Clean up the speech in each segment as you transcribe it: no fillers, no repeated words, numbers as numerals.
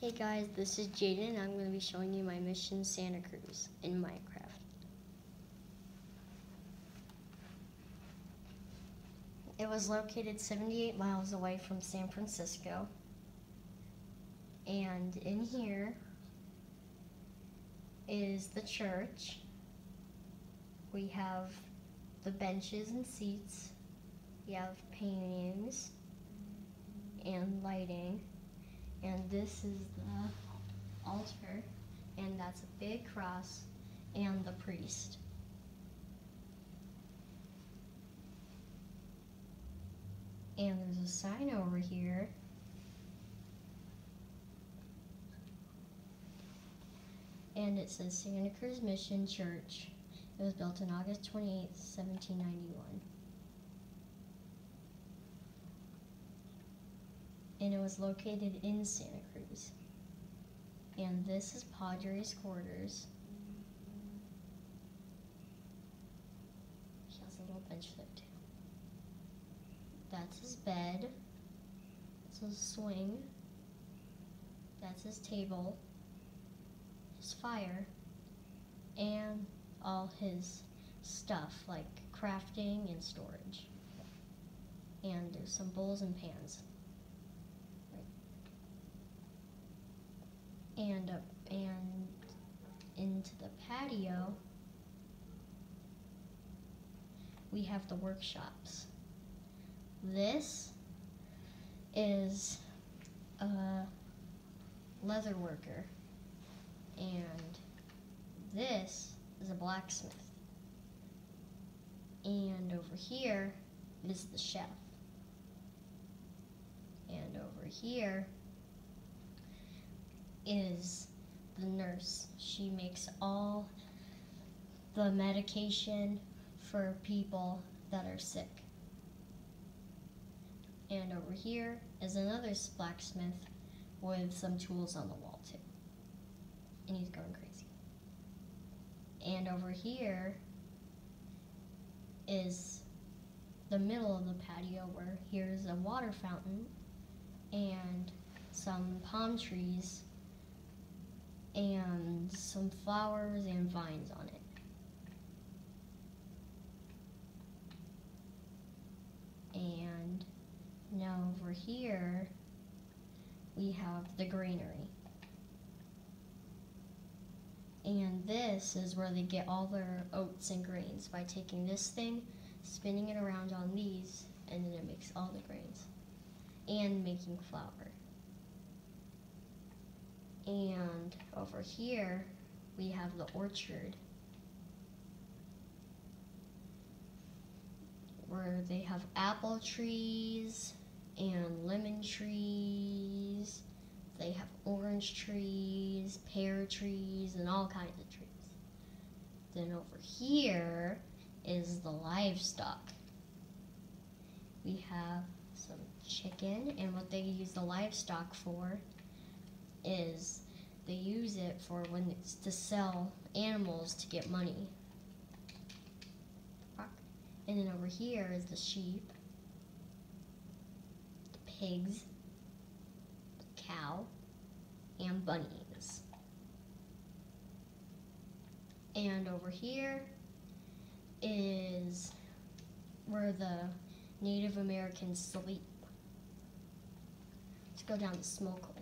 Hey guys, this is Jaden and I'm going to be showing you my mission Santa Cruz in Minecraft. It was located 78 miles away from San Francisco, and in here is the church. We have the benches and seats, we have paintings and lighting, and this is the altar, and that's a big cross and the priest. And there's a sign over here. And it says Santa Cruz Mission Church. It was built on August 28th, 1791. And it was located in Santa Cruz. And this is Padre's quarters. He has a little bench there too. That's his bed. That's his swing. That's his table. His fire. And all his stuff like crafting and storage. And there's some bowls and pans. And into the patio, we have the workshops. This is a leather worker, and this is a blacksmith. And over here is the chef. And over here is the nurse. She makes all the medication for people that are sick. And over here is another blacksmith with some tools on the wall too. And he's going crazy. And over here is the middle of the patio where here's a water fountain and some palm trees and some flowers and vines on it. And now over here we have the granary. And this is where they get all their oats and grains by taking this thing, spinning it around on these, and then it makes all the grains. And making flour. And over here we have the orchard, where they have apple trees and lemon trees. They have orange trees, pear trees, and all kinds of trees. Then over here is the livestock. We have some chicken, and what they use the livestock for is they use it for when it's to sell animals to get money. And then over here is the sheep, the pigs, the cow, and bunnies. And over here is where the Native Americans sleep. Let's go down the smoke hole.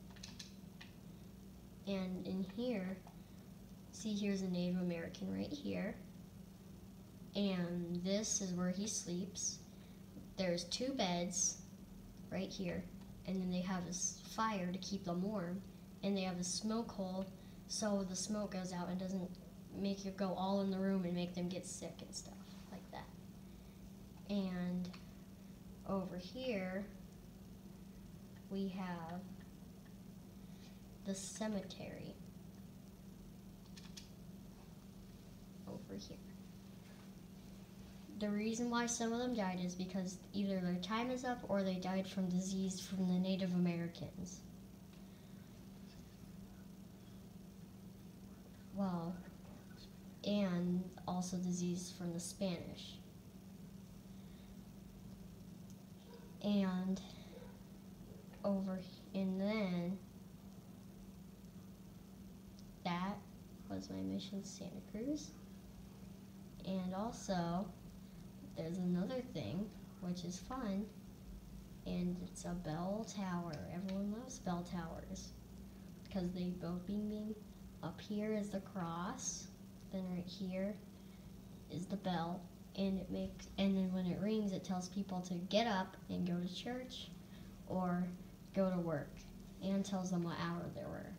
And in here, see, here's a Native American right here. And this is where he sleeps. There's two beds right here, and then they have this fire to keep them warm, and they have a smoke hole so the smoke goes out and doesn't make it go all in the room and make them get sick and stuff like that. And over here we have the cemetery over here. The reason why some of them died is because either their time is up or they died from disease from the Native Americans. Well, and also disease from the Spanish. And over, and then was my mission to Santa Cruz. And also, there's another thing, which is fun, and it's a bell tower. Everyone loves bell towers because they both bing bing. Up here is the cross, then right here is the bell, and then when it rings, it tells people to get up and go to church or go to work, and tells them what hour they were.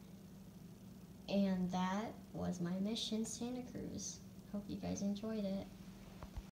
And that was my mission, Santa Cruz. Hope you guys enjoyed it.